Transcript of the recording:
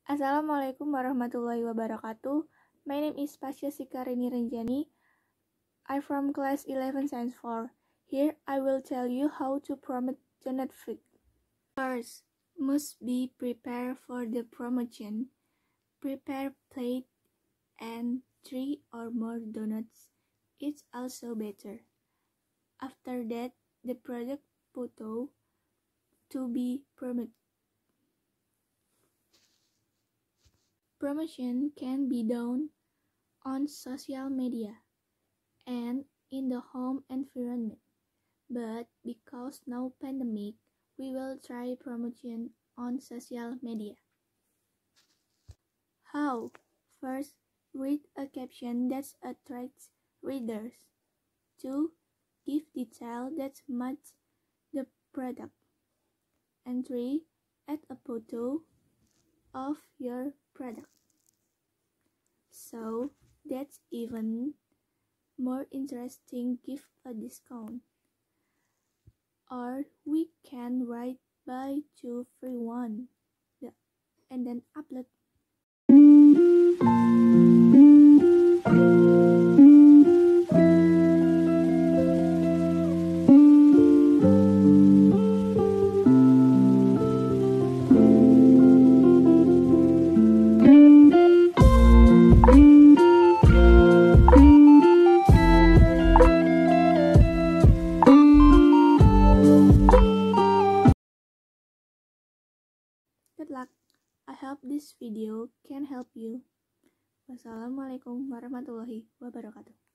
Assalamualaikum warahmatullahi wabarakatuh. My name is Pasha Sikarini Renjani. I'm from class 11 science 4. Here I will tell you how to promote donut food. First, must be prepared for the promotion. Prepare plate and 3 or more donuts. It's also better. After that, the product photo to be promoted. Promotion can be done on social media and in the home environment. But because now pandemic, we will try promotion on social media. How? First, read a caption that attracts readers. 2. Give detail that match the product. And 3. Add a photo of your product. So that's even more interesting, give a discount. Or we can write buy 2 free 1 and then upload. Good luck. I hope this video can help you. Wassalamualaikum warahmatullahi wabarakatuh.